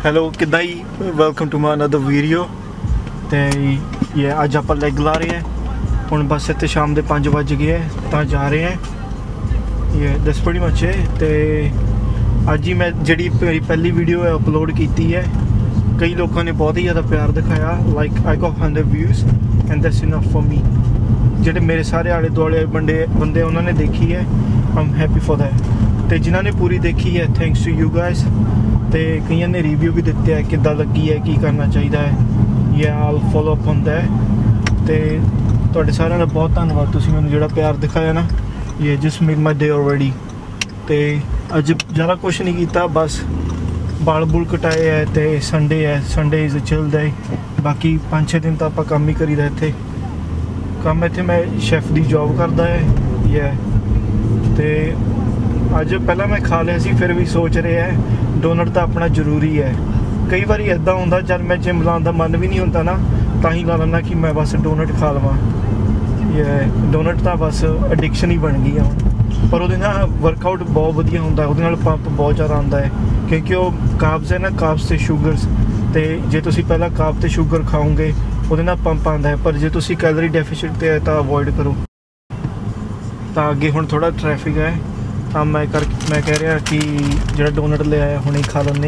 Hello किदा ही welcome to my another video. तो ये अज आप लैग ला रहे हैं हूँ बस इतने शाम के 5 बज गए तो जा रहे हैं। ये दस बड़ी मच है। तो अज ही मैं जी मेरी पहली वीडियो है अपलोड की है। कई लोगों ने बहुत ही ज़्यादा प्यार दिखाया, like I got 100 views and that's enough for me. जेडे मेरे सारे आले दुआले बंदे उन्होंने देखी है, I am happy for that. तो जिन्होंने पूरी देखी है थैंक्स टू यू गाइस। तो कई ने रिव्यू भी दिते हैं किद्दां लगी है, की करना चाहिए है, या आल फॉलो अप होंदा है। तो तुहाडे सारिਆਂ ਦਾ बहुत धन्यवाद, तुसीं मैनूं जिहड़ा प्यार दिखाया ना, ये just made my day already. तो अज ज़्यादा कुछ नहीं किया, बस बाल बूल कटाए है। तो संडे है, Sunday is a chill day. बाकी 5-6 दिन तो आप काम ही करीदा इत्थे। काम इत्थे मैं शैफ की जॉब करदा है। ये तो अज पहला मैं खा लिया सी, फिर भी सोच रहे हैं डोनट तो अपना जरूरी है। कई बार इदा होंदा जब मैं जिम लाने का मन भी नहीं होता ना, तो ही ला लेना कि मैं बस डोनट खा लवां। ये डोनट तो बस एडिक्शन ही बन गई हूँ। पर वो वर्कआउट बहुत वधिया होंदा, उहदे नाल पंप बहुत ज़्यादा आता है, क्योंकि वो काब्स है ना, काब्स ते शुगरस। तो जे तुसीं पहला काब ते शुगर खाओगे उहदे नाल पंप आता है, पर जे तुसीं कैलोरी डेफिसिट ते है तो अवॉइड करो। तो अगे हुण थोड़ा ट्रैफिक है, तो मैं कह रहा कि जो डोनट ले आया हुणे खा लें।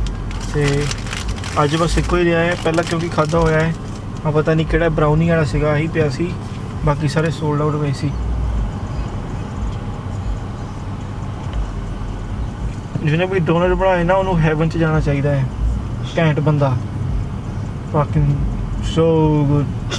तो अज बस एको ही लिया है, पहला क्योंकि खादा होया है। हाँ पता नहीं किहड़ा ब्राउनी वाला सीगा, ही पिया सी, बाकी सारे सोल्ड आउट हुए सी। जिन्हें भी डोनट बनाए ना उन्होंने हैवन च जाना चाहिए है। घैंट बंदा, फकिंग सो गुड।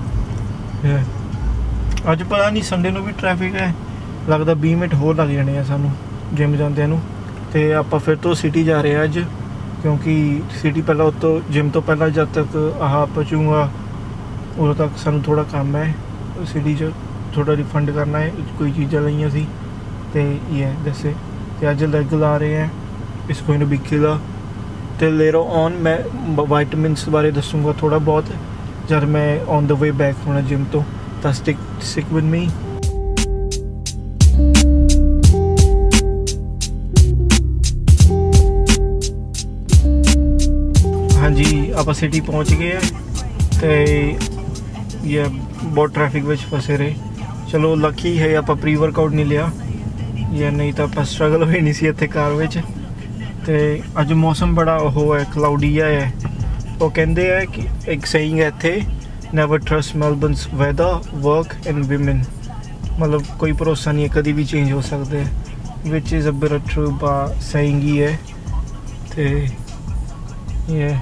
अज पता नहीं संडे को भी ट्रैफिक है, लगता 20 मिनट होर लग जाने हैं सानू जिम जाते। तो आप फिर तो सिटी जा रहे हैं अज, क्योंकि सिटी पहला तो जिम तो पहला जब तक आह पहुँचूँगा उदों तक सानू थोड़ा काम है सिटी थोड़ा रिफंड करना है, कोई चीज़ा लईयां सी। तो ये दसे तो अज लैग ला रहे हैं, इस कोई ने बिखिला। तो लेटर ऑन मैं वाइटमिनस बारे दसूँगा थोड़ा बहुत जब मैं ऑन द वे बैक होना जिम तो स्टिक विद मी। हाँ जी, आप सिटी पहुँच गए हैं। तो ये बहुत ट्रैफिक में फसे रहे। चलो लकी है आप प्री वर्कआउट नहीं लिया, या नहीं तो आप स्ट्रगल होई नहीं सी इत्थे कार में। तो अज मौसम बड़ा वो है, क्लाउडी है। वो कहते हैं कि एक सेइंग है इत्थे, never trust Melbourne's weather work and women. मतलब कोई भरोसा नहीं है, कभी भी चेंज हो सकते हैं, which is a bit true saying ही है। तो ये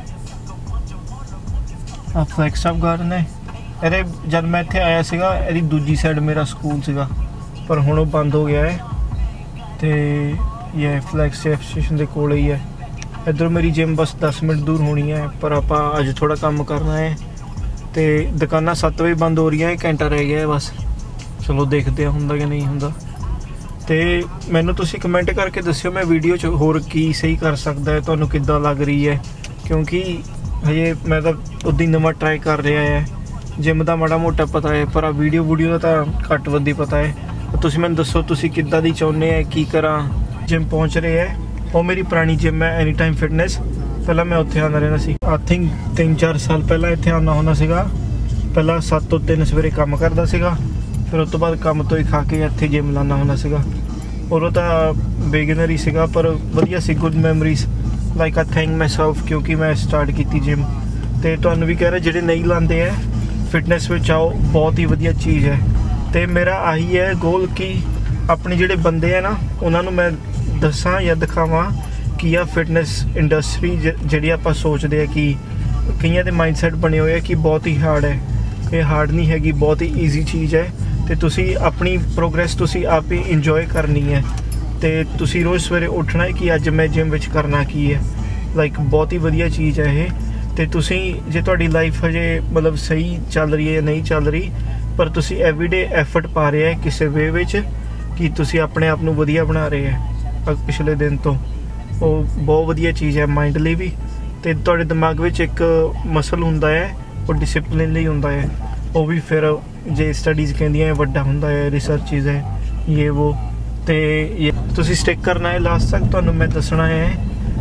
आ फ्लैक्स ऑफ गार्डन है। अरे जब मैं इत्थे आया सीगा, इहदी दूजी साइड मेरा स्कूल सीगा, पर हुण वो बंद हो गया है। तो ये फ्लैक्स स्टेशन के कोल ही है। इधर मेरी जिम बस 10 मिनट दूर होनी है, पर आप अज थोड़ा काम करना है। तो दुकाना 7 बजे बंद हो रही हैं, घंटा रह गया है बस। चलो देखते हैं होंदा कि नहीं होंदा। तो मैनू तुसीं कमेंट करके दस्सिओ मैं वीडियो च होर की सही कर सकदा है, तुहानूं किद्दां लग रही है। क्योंकि हजे मैं तो उद्दी नवां ट्राई कर रहा है, जिम का माड़ा मोटा पता है, पर वीडियो का तो घट वधी पता है। तुसीं मैनूं दस्सो तुसीं किद्दां दी चाहुंदे है, की करा। जिम पहुँच रहे हैं, वो मेरी पुरानी जिम है एनी टाइम फिटनेस। पहला मैं उत्थे आना रहना सी, आई थिंक 3-4 साल पहला इत्थे आना होना सीगा। पहला 7 ਤੋਂ 3 सवेरे काम करता सीगा, फिर उस तो बाद काम तो ही खा के इत्थे जिम लाना होना सीगा। और वो तो बिगिनर ही सीगा, पर वधिया सी, good memories. Like I thank myself क्योंकि मैं स्टार्ट की जिम। तो तुहानूं भी कह रहे जिहड़े नहीं लाते हैं फिटनेस में आओ, बहुत ही वधिया चीज़ है। तो मेरा आही है गोल कि अपने जिहड़े बंदे हैं ना उन्होंने मैं दसां या दिखावां कि आ फिटनेस इंडस्ट्री जिहड़ी आपां सोचते हैं कि कईयां दे माइंडसैट बने हुए हैं कि बहुत ही हार्ड है। ये हार्ड नहीं हैगी, बहुत ही ईजी चीज़ है। तो तुसी अपनी प्रोग्रेस तुसी आप ही इंजॉय करनी है। तो तुसी रोज़ सवेरे उठना है कि अज मैं जिम विच करना की है। लाइक बहुत ही वधिया चीज़ है ये। तो तुसी जे तुहाडी लाइफ हजे मतलब सही चल रही है या नहीं चल रही, पर तुसी एवरीडे एफर्ट पा रहे हैं किसी वे विच कि तुसी अपने आप नूं वधिया बना रहे हैं पिछले दिन तो। वो बहुत वधिया चीज़ है माइंड लिए भी। तो तुहाडे दिमाग में एक मसल हुंदा है, वो डिसिपलिन लिए हुंदा है। वो भी फिर जे स्टडीज़ कहंदियां वड्डा हुंदा है, रिसर्च चीज़ है ये वो। तो ये तुसी स्टिक करना है लास्ट तक। तुहानूं मैं दसना है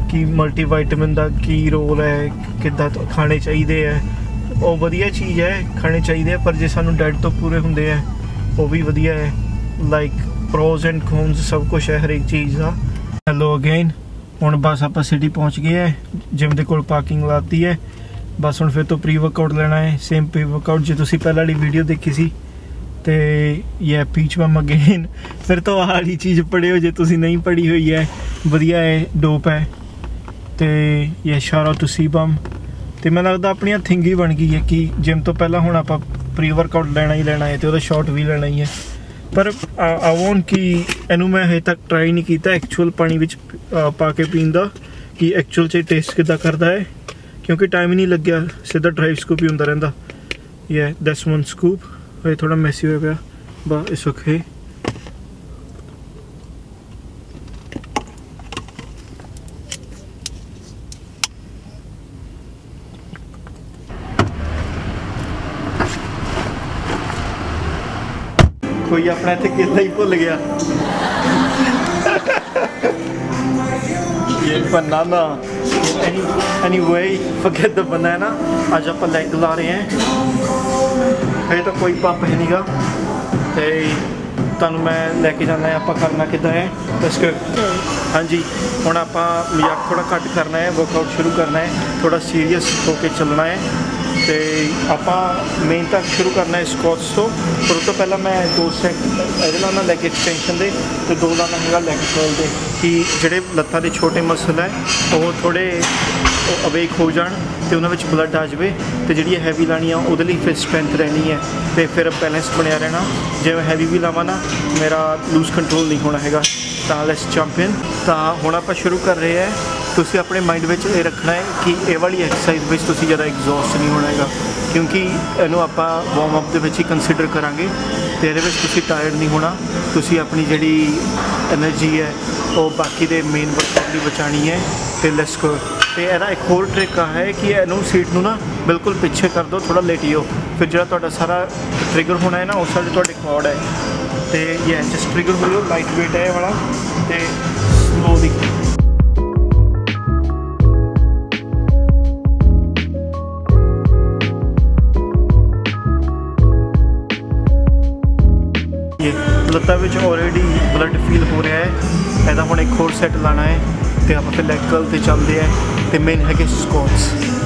कि मल्टीविटामिन का की रोल है, किद्दां खाने चाहिए है। वो वधिया चीज़ है, खाने चाहिए, पर जे सानू डाइट तो पूरे होंगे है वो भी वधिया है। लाइक प्रोज एंड कॉन्स सब कुछ है हर एक चीज़ का। हेलो अगेन, हुण बस आप सिटी पहुँच गए है, जिम के कोल पार्किंग लाती है। बस हुण फिर तो प्री वर्कआउट लेना है, सेम प्री वर्कआउट जो तुसीं पहले वाली वीडियो देखी सी। तो ये पीच बम अगेन, फिर तो आह वाली चीज़ पढ़ियो जो तुसीं नहीं पढ़ी हुई है, वधिया है, डोप है। तो ये शारा टू सी बम। तो मैं लगता अपनी थिंग ही बन गई है कि जिम तो पहला हुण आपां प्री वर्कआउट लेना ही लेना है, तो शॉट भी लेना ही है। पर आई वॉन्ट कि इनू मैं हजे तक ट्राई नहीं किया एक्चुअल पानी विच पा के पीन दा कि एक्चुअल च टेस्ट किद्दां करदा है, क्योंकि टाइम ही नहीं लग्या, सीधा ड्राई स्कूप ही हुंदा रहिंदा। ये दैट्स वन स्कूप। हजे थोड़ा मैसी हो गया, बस इट्स ओके। कोई अपना इत्थे केला ही भुल गया। ये बनाना, anyway forget the banana। आज आप लेग ला रहे हैं, हजे तो कोई पंप है नहीं गा, तो तुहानू मैं लैके जाना है, आप करना किद्दां है दस। हाँ जी, हुण आप मजाक थोड़ा घट करना है, वर्कआउट शुरू करना है, थोड़ा सीरीयस होकर चलना है। तो आप मेन तक शुरू करना है स्क्वाट्स तो, पर उस तो पहला मैं 2 सेट ये लाना लैग एक्सटेंशन दे, तो 2 लाना है लैग कर्ल दे, कि जोड़े लत्तां दे छोटे मसल है वो थोड़े अवेक हो जान, तो उन्होंने ब्लड आ जाए। तो जी हैवी लानी है वो फिर स्ट्रेंथ रहनी है, तो फिर बैलेंस बनया रहना। जे मैं हैवी भी लावा ना, मेरा लूज कंट्रोल नहीं होना है। तो लेट्स जंप इन। तो हुण आप शुरू कर रहे हैं, तुसी अपने माइंड में ये रखना है कि ये वाली एक्सरसाइज में तुसी ज़्यादा एग्जॉस्ट नहीं होना है, क्योंकि इनू आप वार्म अप दे ही कंसीडर करांगे। तो ये टायर्ड नहीं होना, तुसी अपनी जी एनर्जी है वो बाकी दे मेन वर्कआउट लिए बचानी है। तो लेट्स गो। तो यदा एक होर ट्रिक है कि इनू सीट नू ना बिल्कुल पिछे कर दो, थोड़ा लेटियो, फिर जो सारा ट्रिगर होना है ना उस वाले थोड़े क्वाड है। तो ये जस्ट ट्रिगर हो, लाइट वेट है वाला, तो स्लोली। लत्तां विच ऑलरेडी ब्लड फील हो रहा है, इहदा हुण एक होर सैट लाना है। तो आप फिर लैग कर्ल ते चलते हैं। तो मेन है स्क्वाट्स।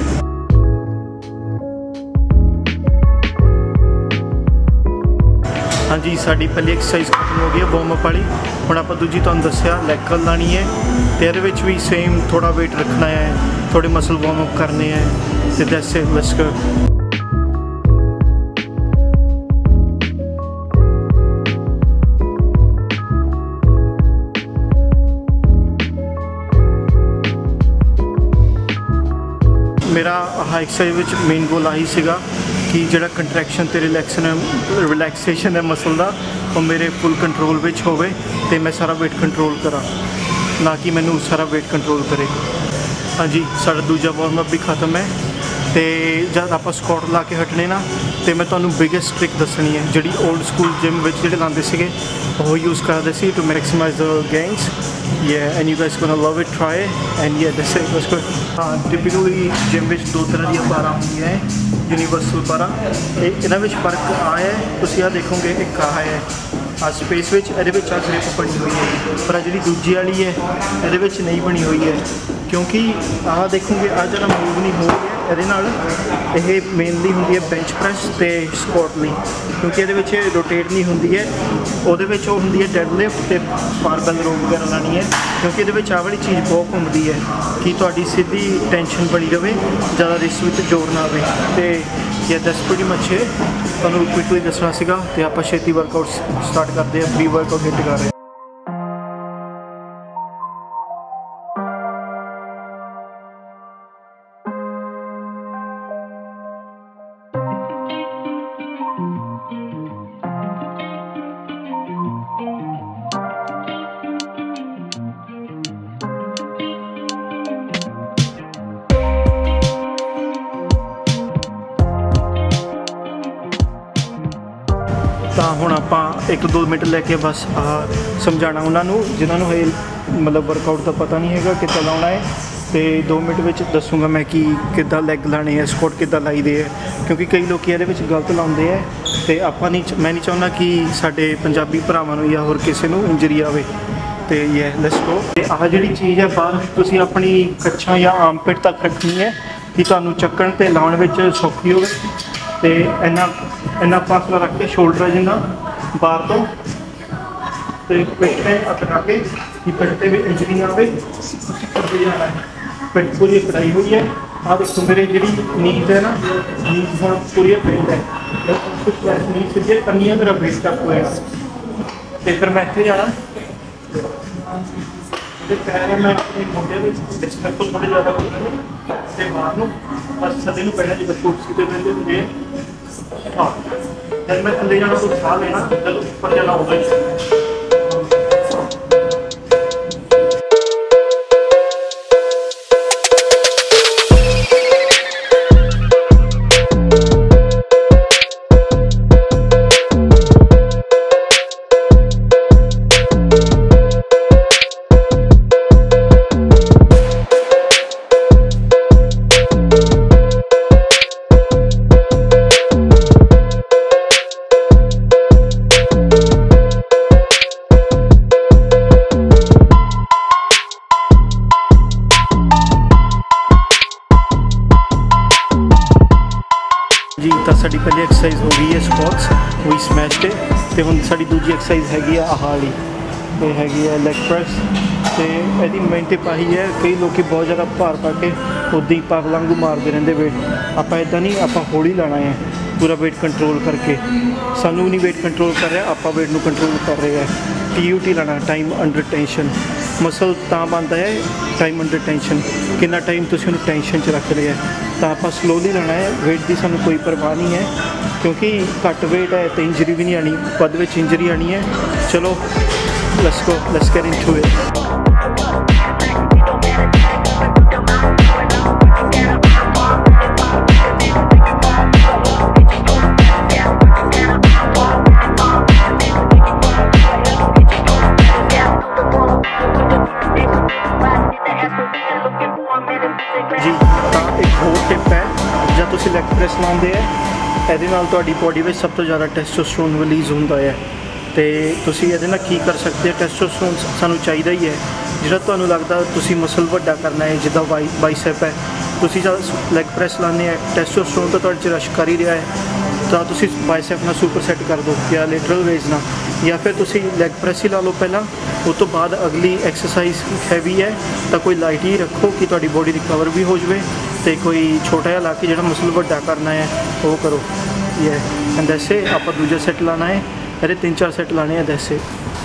हाँ जी, साडी पहली एक्सरसाइज खत्म हो गई है वार्म अप वाली। हुण आप दूजी तुहानूं दस्सिया लैग कर्ल लानी है, तो इहदे विच भी सेम थोड़ा वेट रखना है, थोड़े मसल वार्म अप करने हैं। तो दैट्स इट, लेट्स गो। मेरा एक्सरसाइज मेन गोल आही सीगा कि जो कंट्रैक्शन तो रिलैक्सेशन है मसल का वो मेरे फुल कंट्रोल में होवे, तो मैं सारा वेट कंट्रोल करा, ना कि मैनू सारा वेट कंट्रोल करे। हाँ जी, सारा दूजा वार्म अप भी खत्म है। तो जब आप स्क्वाट ला के हटने ना, तो मैं तुहानू बिगेस्ट ट्रिक दसनी है जी ओल्ड स्कूल जिम में जो लाते थे वो यूज़ करते थे to maximize the gains. Yeah, and you guys gonna love it, try it, and yeah, that's it, let's go। हाँ, टिपिकली जिम में 2 तरह दी बारां होंदियां है, यूनीवर्सल बारां। इन्हां विच फर्क आया है, तुसीं आ देखोगे एक आ है आ स्पेस विच, इहदे विच आ ग्रिप बनी हुई है, पर जी दूजी वाली है इहदे विच नहीं बनी हुई है, क्योंकि आ देखोगे आ जरा मूव नहीं हो रहा ਇਹਦੇ ਨਾਲ। ਇਹ ਮੇਨਲੀ ਹੁੰਦੀ ਹੈ ਬੈਂਚ ਪ੍ਰੈਸ ਤੇ ਸਕੁਆਟ ਲਈ, ਕਿਉਂਕਿ ਇਹਦੇ ਵਿੱਚ ਰੋਟੇਟ ਨਹੀਂ ਹੁੰਦੀ ਹੈ। ਉਹਦੇ ਵਿੱਚ ਉਹ ਹੁੰਦੀ ਹੈ ਡੈਡ ਲਿਫਟ ਤੇ ਬਾਰਬੈਲ ਰੋ ਵਗੈਰਾ ਲਾਣੀ ਹੈ, ਕਿਉਂਕਿ ਇਹਦੇ ਵਿੱਚ ਆਹ ਵਾਲੀ ਚੀਜ਼ ਬਹੁਤ ਘੁੰਮਦੀ ਹੈ ਕਿ ਤੁਹਾਡੀ ਸਿੱਧੀ ਟੈਨਸ਼ਨ ਬਣੀ ਰਵੇ, ਜ਼ਿਆਦਾ ਰਿਸਟ ਵਿੱਚ ਜ਼ੋਰ ਨਾ ਆਵੇ। ਤੇ ਇਹ ਦੈਟਸ ਪ੍ਰੀਟੀ ਮੱਚ ਹੈ, ਤੁਹਾਨੂੰ ਕੁਇਕਲੀ ਦੱਸਣਾ ਸੀਗਾ। ਤੇ ਆਪਾਂ ਛੇਤੀ ਵਰਕਆਊਟ ਸਟਾਰਟ ਕਰਦੇ ਹਾਂ, ਪ੍ਰੀ ਵਰਕਆਊਟ ਹਿੱਟ ਕਰ ਰਹੇ। ਤਾਂ ਹੁਣ ਆਪਾਂ 1-2 ਮਿੰਟ ਲੈ ਕੇ ਬਸ ਸਮਝਾਉਣਾ ਉਹਨਾਂ ਨੂੰ ਜਿਨ੍ਹਾਂ ਨੂੰ ਹਜੇ मतलब वर्कआउट का पता नहीं है कितना लाना है। ਤੇ 2 ਮਿੰਟ ਵਿੱਚ ਦੱਸੂਗਾ ਮੈਂ ਕਿ ਕਿੱਦਾਂ ਲੈਗ ਲਾਣੇ ਆ, ਸਕੁਐਟ ਕਿੱਦਾਂ ਲਾਈਦੇ ਆ, ਕਿਉਂਕਿ ਕਈ ਲੋਕ ਇਹਦੇ ਵਿੱਚ ਗਲਤ ਲਾਉਂਦੇ ਆ ਤੇ ਮੈਂ ਨਹੀਂ ਚਾਹੁੰਦਾ ਕਿ ਸਾਡੇ ਪੰਜਾਬੀ ਭਰਾਵਾਂ ਨੂੰ ਜਾਂ ਹੋਰ ਕਿਸੇ ਨੂੰ ਇੰਜਰੀ ਆਵੇ। ਤੇ ਇਹ ਲੈਟਸ ਗੋ। ਤੇ ਆਹ ਜਿਹੜੀ ਚੀਜ਼ ਹੈ ਬਾਹਰ ਤੁਸੀਂ ਆਪਣੀ ਕੱਛਾਂ ਜਾਂ ਆਰਮਪਿਟ ਤੱਕ ਰੱਖਣੀ ਹੈ ਕਿ ਤੁਹਾਨੂੰ ਚੱਕਣ ਤੇ ਲਾਉਣ ਵਿੱਚ ਸੌਖੀ ਹੋਵੇ। ਤੇ ਇੰਨਾ ਫਾਸਲਾ ਰੱਖ ਕੇ ਸ਼ੋਲਡਰ ਜਿੰਨਾ ਬਾਹਰ ਤੋਂ ਤੇ ਪਿੱਠ ਤੇ ਅਟਕਾ ਕੇ ਕਿ ਪਿੱਠ ਤੇ ਵੀ ਇੰਜਰੀ ਨਾ ਆਵੇ। ਤੁਸੀਂ ਕਰਦੇ ਜਾਣਾ ਹੈ, ਪਿੱਠ ਪੂਰੀ ਕੜਾਈ ਹੋਈ ਹੈ। ਆਹ ਦੇਖੋ ਮੇਰੇ ਜਿਹੜੀ ਨੀਜ਼ ਹੈ ਨਾ, ਨੀਜ਼ ਹੁਣ ਪੂਰੀ ਫਿੱਟ ਹੈ। ਕੁਛ ਨੀਜ਼ ਸਿੱਧੇ ਕੰਨੀਆਂ ਮੇਰਾ ਵੇਟ ਤੱਕ ਹੋਏਗਾ। ਤੇ ਫਿਰ ਮੈਂ ਇੱਥੇ ਜਾਣਾ ਤੇ ਪੈਰ ਮੈਂ ਆਪਣੇ ਮੋਢੇ ਵਿੱਚ ਡਿਸਟੈਂਸ ਤੋਂ ਥੋੜ੍ਹੇ ਜ਼ਿਆਦਾ ਕਰਾਂਗਾ ਤੇ ਬਾਹਰ ਨੂੰ ਬਸ ਥੱਲੇ ਨੂੰ ਪੈਣਾ ਜਿਵੇਂ ਕੁਰਸੀ ਤੇ ਬੈਠੇ ਹੁੰਦੇ ਹਾਂ। ਜਦ ਮੈਂ ਥੱਲੇ ਜਾਣਾ ਤਾਂ ਸਾਹ ਲੈਣਾ, ਜਦੋਂ ਉੱਪਰ ਜਾਣਾ ਹੋਵੇ जी। तो साड़ी पहली एक्सरसाइज हो गई है स्क्वाट्स, वही स्मैश ते हुण साड़ी दूजी एक्सरसाइज हैगी आह वाली ते हैगी है लैग प्रैस। तो यदि मेन टिप आही है, कई लोग बहुत ज़्यादा भार पा के उदा ही पागल वांगू मारते रहते वेट। आप इदा नहीं, आप हौली लाना है पूरा वेट कंट्रोल करके। सानू नहीं वेट कंट्रोल कर रहा, आप वेट नू कंट्रोल कर रहे हैं। TUT लाना, टाइम अंडर टेंशन। मसल तां बनता है टाइम अंडर टेंशन, कितना टाइम तुसीं उहनूं टेंशन च रख रहे हैं। तो आप स्लोली लाना है, वेट की सानू कोई परवाह नहीं है, क्योंकि घट वेट है तो इंजरी भी नहीं आनी, वध विच इंजरी आनी है। चलो let's go, let's get into it. जी तो एक होर टिप है, जब तुम लैग प्रैस लाते हैं ये बॉडी में सब तो ज़्यादा टेस्टोस्टेरोन रिलीज़ होता है। तो तुम ये की कर सकते हैं, टेस्टोस्टेरोन सानू चाहिए ही है। जो तुम्हें लगता तुम मसल वड्डा करना है, जिदा बाइसेप है, तुम जब लैग प्रैस लाने टेस्टोस्टेरोन तो रश कर ही रहा है, तो तुम बाइसेप ना सुपर सैट कर दो या लेटरल रेज ना, या फिर तुम लैग प्रैस ही ला लो पहला, उस तो बाद अगली एक्सरसाइज हैवी है तो कोई लाइट ही रखो कि तुम्हारी बॉडी रिकवर भी हो जाए। तो कोई छोटा जिहा ला के जो मसल वड्डा करना है वो करो। ये एंड ऐसे आप दूजा सैट लाना है, अरे 3-4 सैट लाने हैं ऐसे।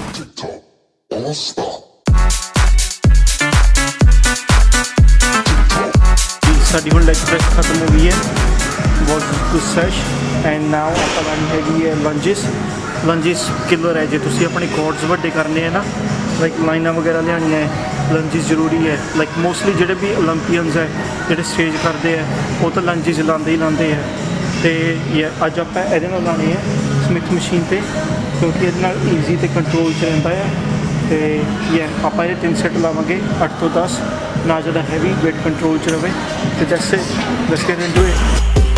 साडी हुण लैग प्रैस खत्म हो गई है, बहुत गुड सैश। एंड नाउ आप लानी हैगी है लंजिस। लंजिस किलर है, जो तुम अपने कॉर्ड्स वड्डे करने हैं ना, लाइक लाइना वगैरह लियानी है, लंजिस जरूरी है। लाइक मोस्टली जोड़े भी ओलंपियंस है जो स्टेज करते हैं वो तो लंजिस लाते ही लाते हैं। तो ये अज आप ये लाने हैं स्मिथ मशीन पर, क्योंकि ये ईजी तो कंट्रोल च रहता है। तो ये आप 3 सैट लावे 8 तो 10, ना ज़्यादा हैवी, वेट कंट्रोल च रहे। तो जैसे let's get into it.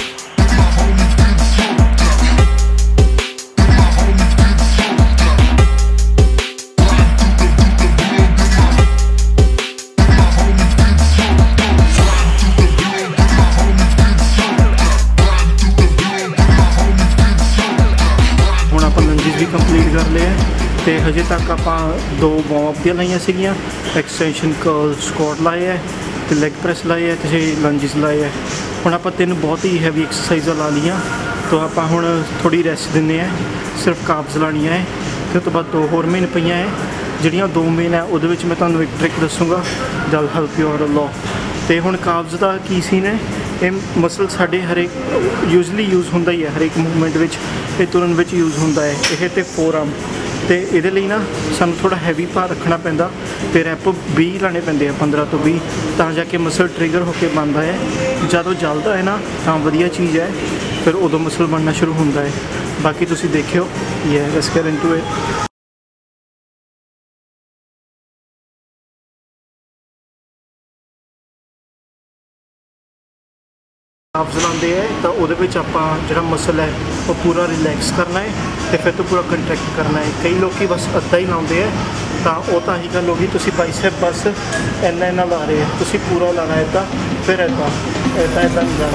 Complete कर लिया तो हजे तक आप 2 वार्म अप लाइया सीगियां, एक्सटेंशन कर्ल स्क्वाट लाए है, तो लैग प्रैस लाए है, तो लंजिस लाए है। हुण आप 3 बहुत ही हैवी एक्सरसाइजा ला लिया, तो आप हुण थोड़ी रेस्ट देने हैं, सिर्फ काब्स लानियाँ है। फिर तो बाद 2 होर मेन पईयां है, जिहड़ियां 2 मेन है उहदे विच मैं तुहानूं एक ट्रिक दसूँगा दैट हेल्प योर लॉट। तो हुण काब्स का की सीन है, ये मसल साढ़े हरेक यूजली यूज़ होंदा ही है, हरेक मूवमेंट विच ये तुरन विच यूज़ होंदा है। यह तो 4 आर्म तो ये ना सानू थोड़ा हैवी भार रखना पैंदा, तो रैप 20 लाने पैंदे हैं, 15 तो 20, तो जाके मसल ट्रिगर होकर बनता है। जदों जलता है ना तो वधिया चीज़ है, फिर उदों मसल बनना शुरू होंदा है। बाकी तुसीं देखियो, ये let's get into it. Calves ਲਾਉਂਦੇ ਹੈ ਤਾਂ ਉਹਦੇ ਵਿੱਚ ਆਪਾਂ ਜਿਹੜਾ ਮਸਲ ਹੈ ਉਹ ਪੂਰਾ ਰਿਲੈਕਸ ਕਰਨਾ ਹੈ ਤੇ ਫਿਰ ਤੋਂ ਪੂਰਾ ਕੰਟਰੈਕਟ ਕਰਨਾ ਹੈ। ਕਈ ਲੋਕੀ ਬਸ ਅੱਧਾ ਹੀ ਲਾਉਂਦੇ ਹੈ ਤਾਂ ਉਹ ਤਾਂ ਹੀ ਗੱਲ ਹੋ ਗਈ। ਤੁਸੀਂ ਬਾਈਸੈਪ ਬਸ ਇੰਨਾ ਲਾ ਰਹੇ ਹੈ, ਤੁਸੀਂ ਪੂਰਾ ਲਾਣਾ ਹੈ ਤਾਂ ਫਿਰ ਇੱਦਾਂ ਨਹੀਂ ਜਾਣਾ।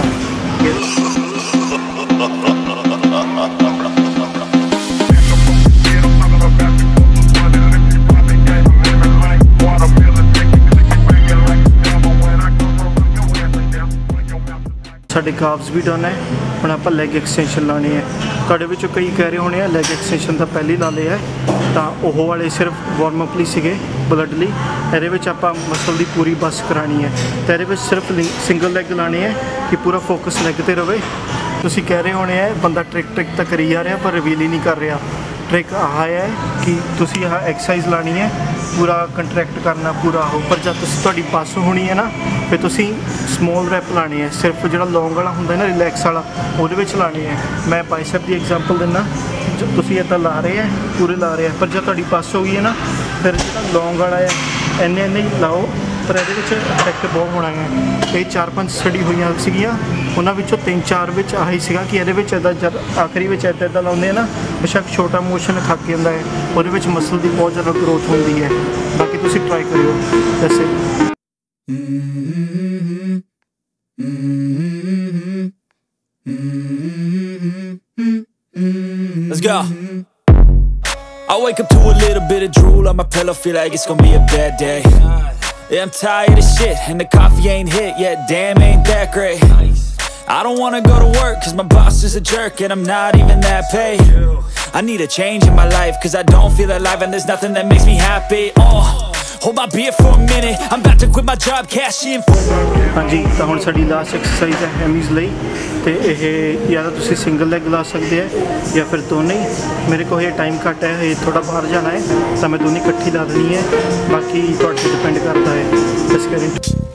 ਸਾਡੇ ਕਾਫਸ ਵੀ ਡਨ ਹੈ। ਹੁਣ ਆਪਾਂ ਲੈਗ ਐਕਸਟੈਂਸ਼ਨ ਲਾਣੀ ਹੈ। ਤੁਹਾਡੇ ਵਿੱਚੋਂ ਕਈ ਕਹਿ ਰਹੇ ਹੋਣੇ ਆ ਲੈਗ ਐਕਸਟੈਂਸ਼ਨ ਤਾਂ ਪਹਿਲੇ ਲਾ ਲਏ ਹੈ, ਤਾਂ ਉਹ ਵਾਲੇ ਸਿਰਫ ਵਾਰਮ ਅਪ ਲਈ ਸੀਗੇ ਬਲੱਡ ਲਈ। ਇਹਦੇ ਵਿੱਚ ਆਪਾਂ ਮਸਲ ਦੀ ਪੂਰੀ ਬੱਸ ਕਰਾਣੀ ਹੈ ਤਾਂ ਇਹਦੇ ਵਿੱਚ ਸਿਰਫ ਸਿੰਗਲ ਲੈਗ ਲਾਣੀ ਹੈ ਕਿ ਪੂਰਾ ਫੋਕਸ ਲੈਗ ਤੇ ਰਵੇ। ਤੁਸੀਂ ਕਹਿ ਰਹੇ ਹੋਣੇ ਆ ਬੰਦਾ ਟ੍ਰਿਕ ਤਾਂ ਕਰੀ ਜਾ ਰਿਹਾ ਪਰ ਰਿਵੀਲ ਹੀ ਨਹੀਂ ਕਰ ਰਿਹਾ। ਟ੍ਰਿਕ ਆਹ ਹੈ ਕਿ ਤੁਸੀਂ ਆਹ ਐਕਸਰਸਾਈਜ਼ ਲਾਣੀ ਹੈ, ਪੂਰਾ ਕੰਟਰੈਕਟ ਕਰਨਾ ਪੂਰਾ ਉਹ। ਪਰ ਜਦ ਤੁਸੀਂ ਤੁਹਾਡੀ ਬੱਸ ਹੋਣੀ ਹੈ ਨਾ ਫਿਰ ਤੁਸੀਂ ਸਮੋਲ ਰੈਪ ਲਾਣੀ ਹੈ। ਸਿਰਫ ਜਿਹੜਾ ਲੌਂਗ ਵਾਲਾ ਹੁੰਦਾ ਨਾ ਰਿਲੈਕਸ ਵਾਲਾ ਉਹਦੇ ਵਿੱਚ ਲਾਣੀ ਹੈ। ਮੈਂ ਬਾਈਸੈਪ ਦੀ ਐਗਜ਼ਾਮਪਲ ਦਿੰਦਾ। ਤੁਸੀਂ ਇੱਦਾਂ ਲਾ ਰਹੇ ਹੈ, ਪੂਰੇ ਲਾ ਰਹੇ ਹੈ, ਪਰ ਜਦ ਤੁਹਾਡੀ ਬੱਸ ਹੋ ਗਈ ਹੈ ਨਾ ਫਿਰ ਜਿਹੜਾ ਲੌਂਗ ਵਾਲਾ ਹੈ ਇੰਨੇ ਹੀ ਲਾਓ। ਪਰ ਇਹਦੇ ਵਿੱਚ ਇਫੈਕਟ ਬਹੁਤ ਹੋਣਾ ਹੈ। ਇਹ 4-5 ਸਟੱਡੀ ਹੋਈਆਂ ਸੀਗੀਆਂ, ਉਹਨਾਂ ਵਿੱਚੋਂ 3-4 ਵਿੱਚ ਆਹੀ ਸੀਗਾ ਕਿ ਇਹਦੇ ਵਿੱਚ ਇੱਦਾਂ ਜਦ ਆਖਰੀ ਵਿੱਚ ਇੱਦਾਂ ਲਾਉਂਦੇ ਆ ਨਾ, ਬੇਸ਼ੱਕ ਛੋਟਾ ਮੋਸ਼ਨ ਥੱਕ ਜਾਂਦਾ ਹੈ, ਉਹਦੇ ਵਿੱਚ ਮਸਲ ਦੀ ਬਹੁਤ ਜ਼ਿਆਦਾ ਗਰੋਥ ਹੁੰਦੀ ਹੈ। ਬਾਕੀ ਤੁਸੀਂ ਟਰਾਈ ਕਰਿਓ ਵੈਸੇ। Let's go. I wake up to a little bit of drool on my pillow, feel like it's gonna be a bad day. Yeah, I'm tired of shit, and the coffee ain't hit yet, damn ain't that great. I don't wanna go to work, cause my boss is a jerk, and I'm not even that paid. I need a change in my life, cause I don't feel alive, and there's nothing that makes me happy. Hold my beer for a minute, I'm about to quit my job, cash in. ਹਾਂਜੀ, ਤਾਂ ਹੁਣ ਸਾਡੀ last exercise ਹੈ ਹੈਮੀਜ਼ ਲਈ, ਤੇ ਇਹ ਜਾਂ ਤਾਂ ਤੁਸੀਂ ਸਿੰਗਲ ਲੈਗ ਲਾ ਸਕਦੇ ਹੈ ਜਾਂ ਫਿਰ ਦੋਨੇ। ਮੇਰੇ ਕੋਲ ਇਹ ਟਾਈਮ ਘੱਟ ਹੈ, ਇਹ ਥੋੜਾ ਬਾਹਰ ਜਾਣਾ ਹੈ ਤਾਂ ਮੈਂ ਦੋਨੇ ਇਕੱਠੀ ਲਾ ਦੇਣੀ ਹੈ। ਬਾਕੀ ਤੁਹਾਡੇ ਤੇ ਡਿਪੈਂਡ ਕਰਦਾ ਹੈ। ਇਸ ਕਰਕੇ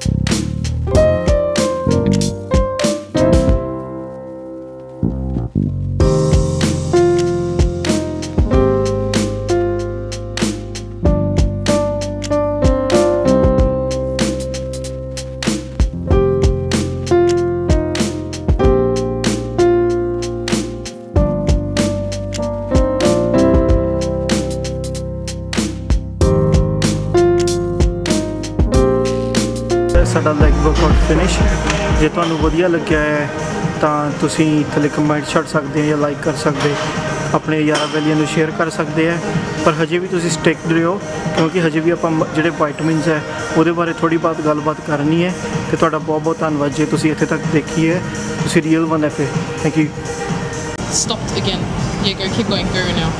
ਸਾਡਾ ਲੈਗ ਵਰਕਆਊਟ ਫਿਨਿਸ਼। ਜੇ ਤੁਹਾਨੂੰ ਵਧੀਆ ਲੱਗਿਆ ਹੈ ਤਾਂ ਤੁਸੀਂ ਥੱਲੇ ਕਮੈਂਟ ਛੱਡ ਸਕਦੇ ਹੋ ਜਾਂ ਲਾਈਕ ਕਰ ਸਕਦੇ, ਆਪਣੇ ਯਾਰਾਂ ਬੇਲੀਆਂ ਨੂੰ ਸ਼ੇਅਰ ਕਰ ਸਕਦੇ ਹੈ। ਪਰ ਹਜੇ ਵੀ ਤੁਸੀਂ ਸਟਿਕ ਰਹੋ ਕਿਉਂਕਿ ਹਜੇ ਵੀ ਆਪਾਂ ਜਿਹੜੇ ਵਾਈਟਮਿਨਸ ਹੈ ਉਹਦੇ ਬਾਰੇ ਥੋੜ੍ਹੀ ਬਹੁਤ ਗੱਲਬਾਤ ਕਰਨੀ ਹੈ। ਅਤੇ ਤੁਹਾਡਾ ਬਹੁਤ ਬਹੁਤ ਧੰਨਵਾਦ ਜੇ ਤੁਸੀਂ ਇੱਥੇ ਤੱਕ ਦੇਖੀ ਹੈ। ਤੁਸੀਂ real one F A. Thank you. Stopped again. Yeah, go, keep going, go now.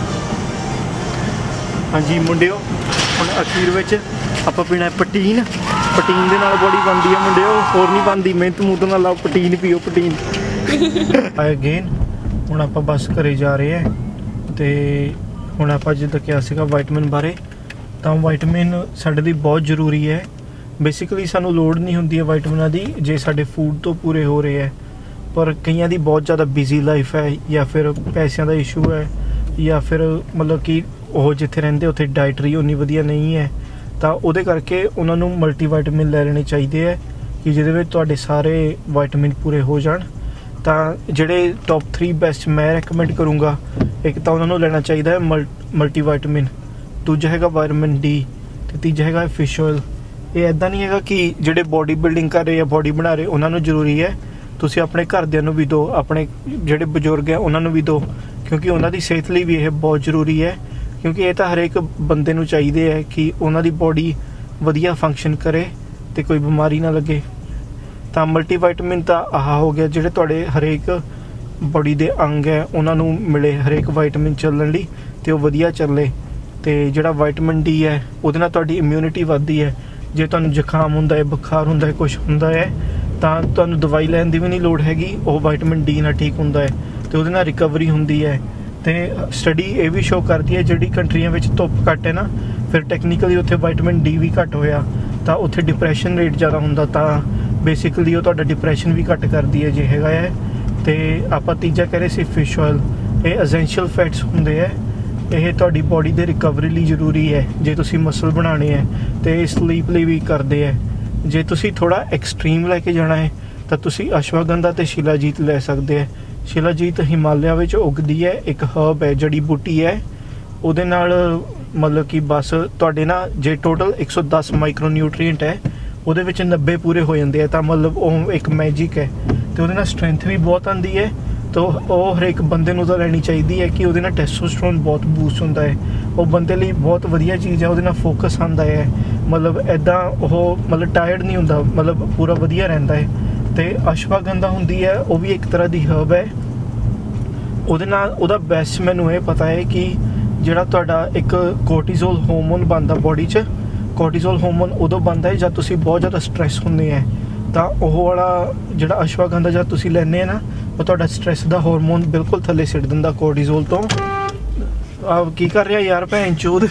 ਹਾਂਜੀ ਮੁੰਡਿਓ, ਹੁਣ ਅਖੀਰ ਵਿੱਚ ਆਪਾਂ ਪੀਣਾ ਪਟੀਨ। ਪਟੀਨ ਦੇ ਨਾਲ ਬੋਡੀ ਬਣਦੀ ਹੈ ਮੁੰਡਿਓ, ਹੋਰ ਨਹੀਂ ਬਣਦੀ। ਮਿਹਨਤ ਮੂਤ ਨਾਲ ਲਾਓ, ਪਟੀਨ ਪੀਓ ਪਟੀਨ। ਅਗੇਨ ਹੁਣ ਆਪਾਂ ਬੱਸ ਘਰੇ ਜਾ ਰਹੇ ਹਾਂ ਅਤੇ ਹੁਣ ਆਪਾਂ ਜਿੱਦਾਂ ਕਿਹਾ ਸੀਗਾ ਵਾਈਟਮਿਨ ਬਾਰੇ, ਤਾਂ ਵਾਈਟਮਿਨ ਸਾਡੇ ਲਈ ਬਹੁਤ ਜ਼ਰੂਰੀ ਹੈ। ਬੇਸਿਕਲੀ ਸਾਨੂੰ ਲੋੜ ਨਹੀਂ ਹੁੰਦੀ ਹੈ ਵਾਈਟਮਿਨਾਂ ਦੀ ਜੇ ਸਾਡੇ ਫੂਡ ਤੋਂ ਪੂਰੇ ਹੋ ਰਹੇ ਹੈ, ਪਰ ਕਈਆਂ ਦੀ ਬਹੁਤ ਜ਼ਿਆਦਾ ਬਿਜ਼ੀ ਲਾਈਫ ਹੈ ਜਾਂ ਫਿਰ ਪੈਸਿਆਂ ਦਾ ਇਸ਼ੂ ਹੈ ਜਾਂ ਫਿਰ ਮਤਲਬ ਕਿ ਉਹ ਜਿੱਥੇ ਰਹਿੰਦੇ ਉੱਥੇ ਡਾਇਟਰੀ ਉਨੀ ਵਧੀਆ ਨਹੀਂ ਹੈ, ਤਾਂ ਉਹਦੇ ਕਰਕੇ ਉਹਨਾਂ ਨੂੰ ਮਲਟੀਵਾਈਟਮਿਨ ਲੈ ਲੈਣੇ ਚਾਹੀਦੇ ਹੈ ਕਿ ਜਿਹਦੇ ਵਿੱਚ ਤੁਹਾਡੇ ਸਾਰੇ ਵਾਈਟਮਿਨ ਪੂਰੇ ਹੋ ਜਾਣ। ਤਾਂ ਜਿਹੜੇ ਟੌਪ 3 ਬੈਸਟ ਮੈਂ ਰეკਮੈਂਡ ਕਰੂੰਗਾ, ਇੱਕ ਤਾਂ ਉਹਨਾਂ ਨੂੰ ਲੈਣਾ ਚਾਹੀਦਾ ਹੈ ਮਲਟੀਵਾਈਟਮਿਨ, ਦੂਜਾ ਹੈਗਾ ਵਾਈਟਮਿਨ ਡੀ ਅਤੇ ਤੀਜਾ ਹੈਗਾ ਫਿਸ਼ ਆਇਲ। ਇਹ ਇੱਦਾਂ ਨਹੀਂ ਹੈਗਾ ਕਿ ਜਿਹੜੇ ਬੋਡੀ ਬਿਲਡਿੰਗ ਕਰ ਰਹੇ ਜਾਂ ਬੋਡੀ ਬਣਾ ਰਹੇ ਉਹਨਾਂ ਨੂੰ ਜ਼ਰੂਰੀ ਹੈ, ਤੁਸੀਂ ਆਪਣੇ ਘਰਦਿਆਂ ਨੂੰ ਵੀ ਦਿਓ, ਆਪਣੇ ਜਿਹੜੇ ਬਜ਼ੁਰਗ ਹੈ ਉਹਨਾਂ ਨੂੰ ਵੀ ਦਿਓ, ਕਿਉਂਕਿ ਉਹਨਾਂ ਦੀ ਸਿਹਤ ਲਈ ਵੀ ਇਹ ਬਹੁਤ ਜ਼ਰੂਰੀ ਹੈ। ਕਿਉਂਕਿ ਇਹ ਤਾਂ ਹਰੇਕ ਬੰਦੇ ਨੂੰ ਚਾਹੀਦੇ ਹੈ ਕਿ ਉਹਨਾਂ ਦੀ ਬੋਡੀ ਵਧੀਆ ਫੰਕਸ਼ਨ ਕਰੇ ਅਤੇ ਕੋਈ ਬਿਮਾਰੀ ਨਾ ਲੱਗੇ। ਤਾਂ ਮਲਟੀਵਾਈਟਮਿਨ ਤਾਂ ਆਹ ਹੋ ਗਿਆ ਜਿਹੜੇ ਤੁਹਾਡੇ ਹਰੇਕ ਬੋਡੀ ਦੇ ਅੰਗ ਹੈ ਉਹਨਾਂ ਨੂੰ ਮਿਲੇ ਹਰੇਕ ਵਾਈਟਮਿਨ ਚੱਲਣ ਲਈ ਅਤੇ ਉਹ ਵਧੀਆ ਚੱਲੇ। ਅਤੇ ਜਿਹੜਾ ਵਾਈਟਮਿਨ ਡੀ ਹੈ ਉਹਦੇ ਨਾਲ ਤੁਹਾਡੀ ਇਮਿਊਨਿਟੀ ਵੱਧਦੀ ਹੈ। ਜੇ ਤੁਹਾਨੂੰ ਜ਼ੁਕਾਮ ਹੁੰਦਾ ਹੈ, ਬੁਖਾਰ ਹੁੰਦਾ ਹੈ, ਕੁਛ ਹੁੰਦਾ ਹੈ ਤਾਂ ਤੁਹਾਨੂੰ ਦਵਾਈ ਲੈਣ ਦੀ ਵੀ ਨਹੀਂ ਲੋੜ ਹੈਗੀ, ਉਹ ਵਾਈਟਮਿਨ ਡੀ ਨਾਲ ਠੀਕ ਹੁੰਦਾ ਹੈ ਅਤੇ ਉਹਦੇ ਨਾਲ ਰਿਕਵਰੀ ਹੁੰਦੀ ਹੈ। ਅਤੇ ਸਟੱਡੀ ਇਹ ਵੀ ਸ਼ੋ ਕਰਦੀ ਹੈ ਜਿਹੜੀ ਕੰਟਰੀਆਂ ਵਿੱਚ ਧੁੱਪ ਘੱਟ ਹੈ ਨਾ, ਫਿਰ ਟੈਕਨੀਕਲੀ ਉੱਥੇ ਵਾਈਟਮਿਨ ਡੀ ਵੀ ਘੱਟ ਹੋਇਆ ਤਾਂ ਉੱਥੇ ਡਿਪਰੈਸ਼ਨ ਰੇਟ ਜ਼ਿਆਦਾ ਹੁੰਦਾ, ਤਾਂ ਬੇਸਿਕਲੀ ਉਹ ਤੁਹਾਡਾ ਡਿਪਰੈਸ਼ਨ ਵੀ ਘੱਟ ਕਰਦੀ ਹੈ ਜੇ ਹੈਗਾ ਹੈ। ਅਤੇ ਆਪਾਂ ਤੀਜਾ ਕਹਿ ਰਹੇ ਸੀ ਫਿਸ਼ ਆਇਲ, ਇਹ ਐਸੈਂਸ਼ੀਅਲ ਫੈਟਸ ਹੁੰਦੇ ਹੈ, ਇਹ ਤੁਹਾਡੀ ਬੋਡੀ ਦੇ ਰਿਕਵਰੀ ਲਈ ਜ਼ਰੂਰੀ ਹੈ ਜੇ ਤੁਸੀਂ ਮਸਲ ਬਣਾਉਣੇ ਹੈ, ਅਤੇ ਸਲੀਪ ਲਈ ਵੀ ਕਰਦੇ ਹੈ। ਜੇ ਤੁਸੀਂ ਥੋੜ੍ਹਾ ਐਕਸਟ੍ਰੀਮ ਲੈ ਕੇ ਜਾਣਾ ਹੈ ਤਾਂ ਤੁਸੀਂ ਅਸ਼ਵਾਗੰਧਾ ਤੇ ਸ਼ਿਲਾਜੀਤ ਲੈ ਸਕਦੇ ਹੈ। ਸ਼ਿਲਾਜੀਤ ਹਿਮਾਲਿਆ ਵਿੱਚ ਉਗਦੀ ਹੈ, ਇੱਕ ਹਰਬ ਹੈ, ਜੜੀ ਬੂਟੀ ਹੈ। ਉਹਦੇ ਨਾਲ ਮਤਲਬ ਕਿ ਬਸ ਤੁਹਾਡੇ ਨਾ ਜੇ ਟੋਟਲ 110 ਮਾਈਕਰੋ ਨਿਊਟ੍ਰੀਐਂਟ ਹੈ, ਉਹਦੇ ਵਿੱਚ 90 ਪੂਰੇ ਹੋ ਜਾਂਦੇ ਆ, ਤਾਂ ਮਤਲਬ ਉਹ ਇੱਕ ਮੈਜਿਕ ਹੈ। ਤੇ ਉਹਦੇ ਨਾਲ ਸਟਰੈਂਥ ਵੀ ਬਹੁਤ ਆਉਂਦੀ ਹੈ। ਤਾਂ ਉਹ ਹਰੇਕ ਬੰਦੇ ਨੂੰ ਤਾਂ ਲੈਣੀ ਚਾਹੀਦੀ ਹੈ ਕਿ ਉਹਦੇ ਨਾਲ ਟੈਸਟੋਸਟੇਰੋਨ ਬਹੁਤ ਬੂਸਟ ਹੁੰਦਾ ਹੈ। ਉਹ ਬੰਦੇ ਲਈ ਬਹੁਤ ਵਧੀਆ ਚੀਜ਼ ਹੈ, ਉਹਦੇ ਨਾਲ ਫੋਕਸ ਆਉਂਦਾ ਹੈ, ਮਤਲਬ ਇੱਦਾਂ ਉਹ ਮਤਲਬ ਟਾਇਰਡ ਨਹੀਂ ਹੁੰਦਾ, ਮਤਲਬ ਪੂਰਾ ਵਧੀਆ ਰਹਿੰਦਾ ਹੈ। ਤੇ ਅਸ਼ਵਾਗੰਧਾ ਹੁੰਦੀ ਹੈ, ਉਹ ਵੀ ਇੱਕ ਤਰ੍ਹਾਂ ਦੀ ਹਰਬ ਹੈ। ਉਹਦੇ ਨਾਲ ਉਹਦਾ ਬੈਸਟ ਮੈਨੂੰ ਇਹ ਪਤਾ ਹੈ ਕਿ ਜਿਹੜਾ ਤੁਹਾਡਾ ਇੱਕ ਕੋਰਟੀਜ਼ੋਲ ਹਾਰਮੋਨ ਬਣਦਾ ਬੋਡੀ 'ਚ, ਕੋਰਟੀਜ਼ੋਲ ਹਾਰਮੋਨ ਉਦੋਂ ਬਣਦਾ ਹੈ ਜਦ ਤੁਸੀਂ ਬਹੁਤ ਜ਼ਿਆਦਾ ਸਟ੍ਰੈਸ ਹੁੰਦੇ ਹੈ। ਤਾਂ ਉਹ ਵਾਲਾ ਜਿਹੜਾ ਅਸ਼ਵਾਗੰਧਾ ਜਦ ਤੁਸੀਂ ਲੈਂਦੇ ਆ ਨਾ, ਉਹ ਤੁਹਾਡਾ ਸਟ੍ਰੈਸ ਦਾ ਹਾਰਮੋਨ ਬਿਲਕੁਲ ਥੱਲੇ ਸਿੱਟ ਦਿੰਦਾ ਕੋਰਟੀਜ਼ੋਲ ਤੋਂ। ਆ ਕੀ ਕਰ ਰਿਹਾ ਯਾਰ ਭੈਣ ਚੋਦ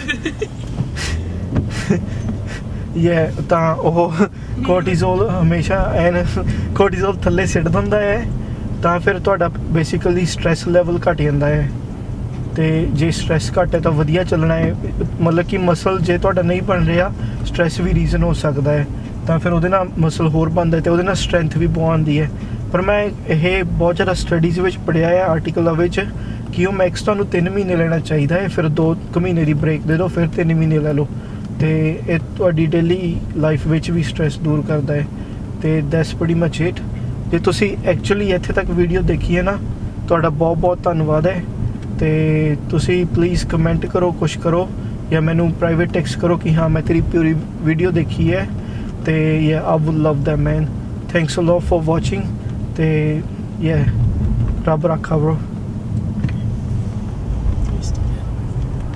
ਤਾਂ ਉਹ ਕੋਰਟੀਜ਼ੋਲ ਹਮੇਸ਼ਾ ਐਨ ਕੋਰਟੀਜ਼ੋਲ ਥੱਲੇ ਸਿੱਟ ਦਿੰਦਾ ਹੈ। ਤਾਂ ਫਿਰ ਤੁਹਾਡਾ ਬੇਸਿਕਲੀ ਸਟ੍ਰੈਸ ਲੈਵਲ ਘਟ ਜਾਂਦਾ ਹੈ। ਤੇ ਜੇ ਸਟ੍ਰੈਸ ਘੱਟ ਹੈ ਤਾਂ ਵਧੀਆ ਚੱਲਣਾ ਹੈ। ਮਤਲਬ ਕਿ ਮਸਲ ਜੇ ਤੁਹਾਡਾ ਨਹੀਂ ਬਣ ਰਿਹਾ, ਸਟ੍ਰੈਸ ਵੀ ਰੀਜ਼ਨ ਹੋ ਸਕਦਾ ਹੈ, ਤਾਂ ਫਿਰ ਉਹਦੇ ਨਾਲ ਮਸਲ ਹੋਰ ਬਣਦਾ ਅਤੇ ਉਹਦੇ ਨਾਲ ਸਟਰੈਂਥ ਵੀ ਬਹੁਤ ਆਉਂਦੀ ਹੈ। ਪਰ ਮੈਂ ਇਹ ਬਹੁਤ ਜ਼ਿਆਦਾ ਸਟੱਡੀਜ਼ ਵਿੱਚ ਪੜ੍ਹਿਆ ਹੈ, ਆਰਟੀਕਲਾਂ ਵਿੱਚ, ਕਿ ਉਹ ਮੈਕਸ ਤੁਹਾਨੂੰ 3 ਮਹੀਨੇ ਲੈਣਾ ਚਾਹੀਦਾ ਹੈ, ਫਿਰ 2 ਮਹੀਨੇ ਦੀ ਬ੍ਰੇਕ ਦੇ ਦਿਓ, ਫਿਰ 3 ਮਹੀਨੇ ਲੈ ਲਓ। ਅਤੇ ਇਹ ਤੁਹਾਡੀ ਡੇਲੀ ਲਾਈਫ ਵਿੱਚ ਵੀ ਸਟ੍ਰੈਸ ਦੂਰ ਕਰਦਾ ਹੈ। ਅਤੇ ਦੈਟਸ ਪ੍ਰੀਟੀ ਮਚ ਇਟ। ਜੇ ਤੁਸੀਂ ਐਕਚੁਅਲੀ ਇੱਥੇ ਤੱਕ ਵੀਡੀਓ ਦੇਖੀ ਹੈ ਨਾ, ਤੁਹਾਡਾ ਬਹੁਤ ਬਹੁਤ ਧੰਨਵਾਦ ਹੈ। ਅਤੇ ਤੁਸੀਂ ਪਲੀਜ਼ ਕਮੈਂਟ ਕਰੋ, ਕੁਛ ਕਰੋ, ਜਾਂ ਮੈਨੂੰ ਪ੍ਰਾਈਵੇਟ ਟੈਕਸਟ ਕਰੋ ਕਿ ਹਾਂ ਮੈਂ ਤੇਰੀ ਪੂਰੀ ਵੀਡੀਓ ਦੇਖੀ ਹੈ। ਅਤੇ I would love that man. Thanks a lot for watching. ਅਤੇ ਰੱਬ ਰੱਖਾ ਬ్రో।